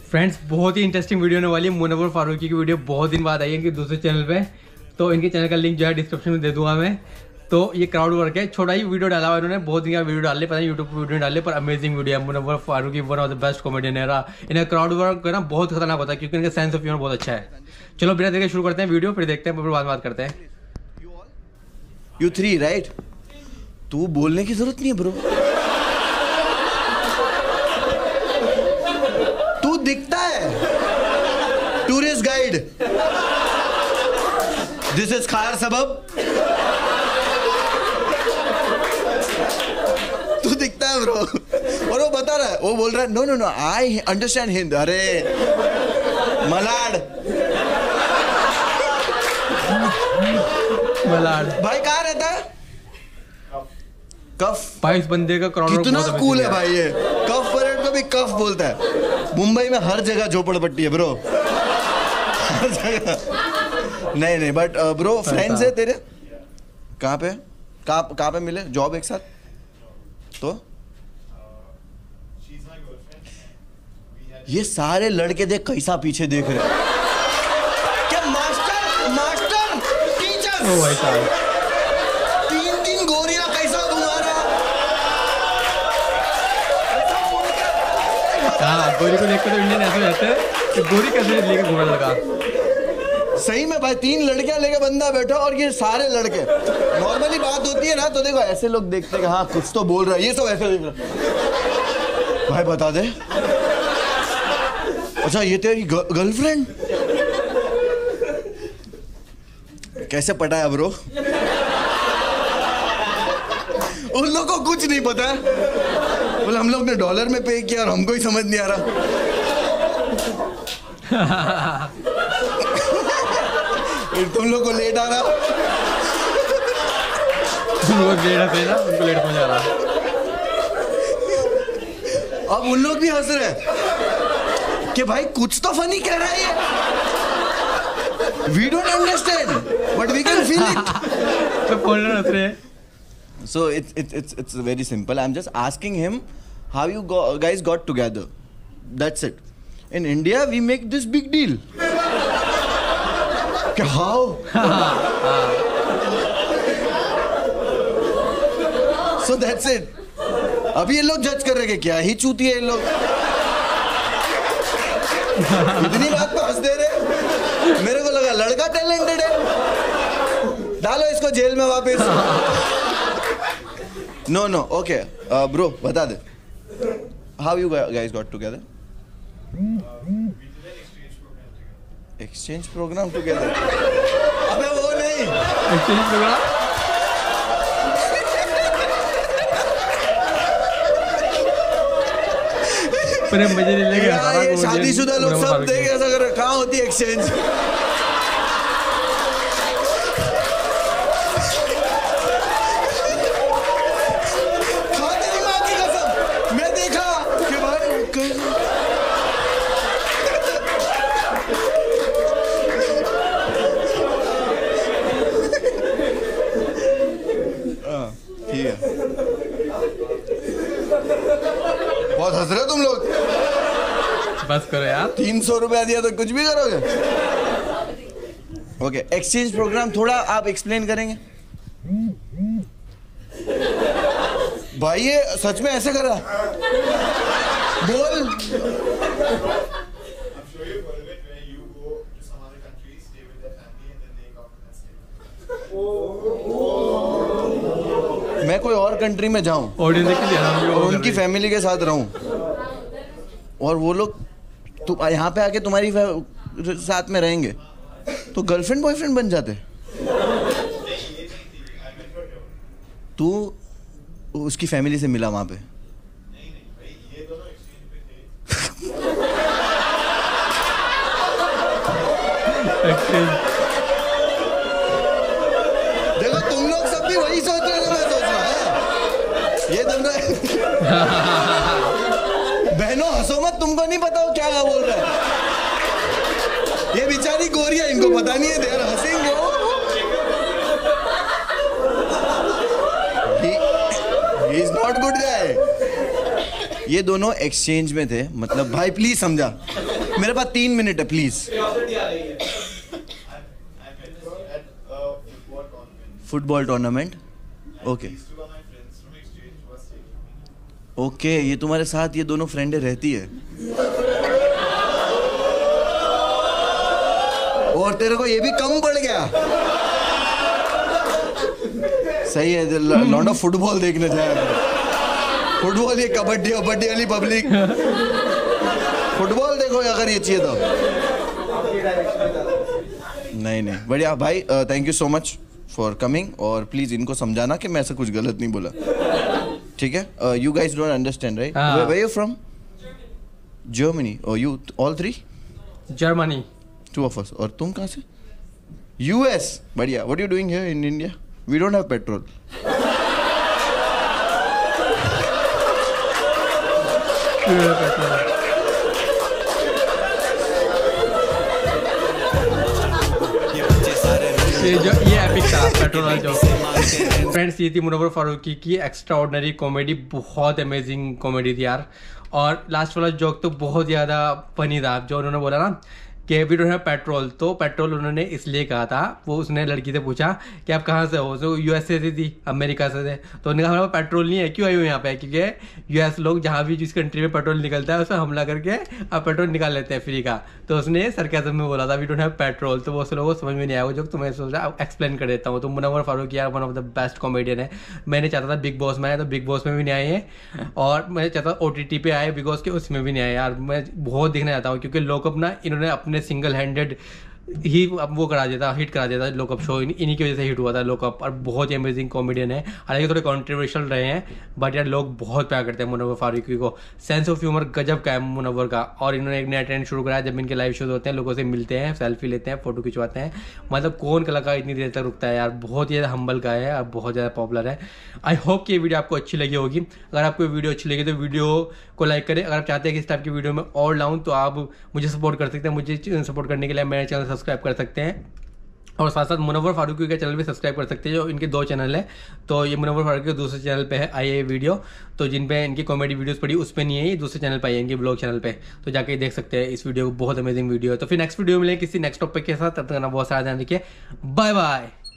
Friends बहुत ही interesting video होने वाली है। मुनव्वर फारूकी की वीडियो बहुत दिन बाद आई है इनके दूसरे चैनल पे, तो इनके चैनल का लिंक जो है डिस्क्रिप्शन में दे दूंगा मैं। तो ये क्राउड वर्क है, छोटा ही वीडियो डाला हुआ इन्होंने, बहुत दिन का वीडियो डाले, पता नहीं यूट्यूब पर वीडियो डाले, पर अमेजिंग वीडियो है। Munawar Faruqui one of the best comedian है। इनका क्राउड वर्क है ना बहुत खतरनाक होता है, क्योंकि इनका सेंस ऑफ ह्यूमर बहुत अच्छा है। चलो बिना देखे शुरू करते हैं वीडियो, फिर देखते हैं, फिर बात करते हैं। You three, right? तू बोलने की जरूरत नहीं है ब्रो। तू दिखता है टूरिस्ट गाइड। दिस इज खायर सबब। तू दिखता है ब्रो, और वो बता रहा है, वो बोल रहा है no no no I understand Hind. अरे मलाड भाई कहाँ रहता है? कफ भाई इस बंदे का क्राउड कितना कूल है भाई ये। कफ परेड को भी कफ बोलता है। मुंबई में हर जगह झोपड़पट्टी है ब्रो, हर जगह। नहीं बट ब्रो फ्रेंड्स है तेरे? कहाँ पे मिले जॉब एक साथ? तो ये सारे लड़के देख कैसा पीछे देख रहे हैं। क्या मास्टर टीचर भाई साहब, तीन गोरियां कैसा घुमा रहा। हाँ गोरी को देखकर तो इंडियन ऐसे रहते हैं कि गोरी कैसे लेके घूमने लगा। सही में भाई 3 लड़कियां लेके बंदा बैठा और ये सारे लड़के। नॉर्मली बात होती है ना, तो देखो ऐसे लोग देखते हैं कि हाँ कुछ तो बोल रहा है, ये सब ऐसे देख रहा। भाई बता दे, अच्छा ये तेरी गर्लफ्रेंड कैसे पटाया ब्रो? उन लोगों को कुछ नहीं पता है, बोले हम लोग ने डॉलर में पे किया और हमको ही समझ नहीं आ रहा। फिर तुम लोग को लेट आ रहा, उनको लेट पहुंचा रहा। अब उन लोग भी हंस रहे हैं कि भाई कुछ तो फनी कह रहा है ये। We don't understand, but we can feel it. तो बोलना हंस रहे हैं। So it's very simple. I'm just asking him how you guys got together. That's it. In India, we make this big deal. How? So that's it. अब ये लोग जज कर रहे हैं क्या ही चूती है ये लोग। इतनी बात पे हंस दे रहे, मेरे को लगा लड़का टैलेंटेड है। डालो इसको जेल में वापस। नो ओके ब्रो बता दे, how you guys got together? Exchange program together? अबे वो नहीं, एक्सचेंज प्रोग्राम पर मजे नहीं लेंगे। ये शादीशुदा लोग सब देख ऐसा कर, कहाँ होती है एक्सचेंज? मैं देखा कि भाई ठीक है, बहुत हंस रहे हो तुम लोग। बस करो यार, 300 रुपया दिया तो कुछ भी करोगे। ओके एक्सचेंज प्रोग्राम थोड़ा आप एक्सप्लेन करेंगे? भाई ये सच में ऐसे कर रहा? बोल। मैं कोई और कंट्री में जाऊं और उनकी फैमिली के साथ रहूं, और वो लोग तो यहाँ पे आके तुम्हारी साथ में रहेंगे, तो गर्लफ्रेंड बॉयफ्रेंड बन जाते। तू उसकी फैमिली से मिला वहां पे? देखो तुम लोग सब भी वही सोच रहे हो, मैं सोच रहा है ये तुम बहनों हंसो मत, तुमको नहीं पता वो क्या बोल रहा है। ये बेचारी गोरिया, इनको पता नहीं है, देर हंसेंगे। He is not good guy। ये दोनों एक्सचेंज में थे, मतलब भाई प्लीज समझा, मेरे पास 3 मिनट है please. Football tournament, okay okay, ये तुम्हारे साथ ये दोनों फ्रेंडें रहती है और तेरे को ये भी कम पड़ गया। सही है, लौंडा फुटबॉल देखने जाए। फुटबॉल, ये कबड्डी कबड्डी वाली पब्लिक फुटबॉल देखो अगर ये चाहिए तो। नहीं नहीं, बढ़िया भाई, thank you so much for coming. और प्लीज इनको समझाना कि मैं ऐसा कुछ गलत नहीं बोला, ठीक है? You guys don't understand right? Where you from? Germany. और you all 3? Germany. 2 of us। और तुम कहाँ से? US। बढ़िया। What you doing here in India? We don't have petrol. ये एपिक था पेट्रोल जो। फ्रेंड्स, ये थी मुनव्वर फारूकी की एक्स्ट्रा ऑर्डिनरी कॉमेडी। बहुत अमेजिंग कॉमेडी थी यार। और लास्ट वाला जोक तो बहुत ज़्यादा फनी था, जो उन्होंने बोला ना कि वी डोंट हैव पेट्रोल। तो पेट्रोल उन्होंने इसलिए कहा था, वो उसने लड़की से पूछा कि आप कहाँ से हो, तो USA से थी, अमेरिका से थे। तो उन्होंने कहा हमारे पास पेट्रोल नहीं है। क्यों आई हो यहाँ पे? क्योंकि US लोग जहाँ भी जिस कंट्री में पेट्रोल निकलता है उसे हमला करके आप पेट्रोल निकाल लेते हैं फ्री का। तो उसने सरकाज़म में बोला था वी डोंट हैव पेट्रोल। तो वो उस लोगों को समझ में नहीं आया वो जो तुम्हें सोचा एक्सप्लेन कर देता हूँ। तो मुनव्वर फारूकी यार one of the best comedian है। मैंने चाहता था बिग बॉस में आए, तो बिग बॉस में भी नहीं आए हैं। और मैं चाहता था OTT पे आए, बिग बॉस के, उसमें भी नहीं आए यार। मैं बहुत देखना चाहता हूँ क्योंकि लॉकअप ना इन्होंने अपने सिंगल हैंडेड ही अब वो करा देता, हिट करा देता लॉकअप शो। इन्हीं की वजह से हिट हुआ था लॉकअप। और बहुत ही अमेजिंग कॉमेडियन है। हालांकि थोड़े कॉन्ट्रोवर्शियल रहे हैं, बट यार लोग बहुत प्यार करते हैं मुनव्वर फारूकी को। सेंस ऑफ ह्यूमर गजब का है मुनव्वर का। और इन्होंने एक नया ट्रेंड शुरू कराया, जब इनके लाइव शोज होते हैं लोगों से मिलते हैं, सेल्फी लेते हैं, फोटो खिंचवाते हैं। मतलब कौन कलाकार इतनी देर तक रुकता है यार। बहुत ही ज़्यादा हम्बल का है, अब बहुत ज़्यादा पॉपुलर है। आई होप कि ये वीडियो आपको अच्छी लगी होगी। अगर आपको वीडियो अच्छी लगी तो वीडियो को लाइक करें। अगर आप चाहते हैं कि इस टाइप की वीडियो में और लाऊं तो आप मुझे सपोर्ट कर सकते हैं। मुझे सपोर्ट करने के लिए मेरे चैनल सब्सक्राइब कर सकते हैं। और साथ साथ मुनव्वर फारूकी के चैनल भी सब्सक्राइब कर सकते हैं, जो इनके 2 चैनल है। तो ये मुनव्वर फारूकी के दूसरे चैनल पे है आई वीडियो, तो जिन पे इनकी कॉमेडी वीडियोस पड़ी उस पे नहीं है, ये दूसरे चैनल पे है इनके ब्लॉग चैनल पे। तो जाके देख सकते हैं इस वीडियो को, बहुत अमेजिंग वीडियो है। तो फिर नेक्स्ट वीडियो मिले किसी नेक्स्ट टॉपिक के साथ, तब तक बहुत सारा ध्यान रखिए। Bye bye.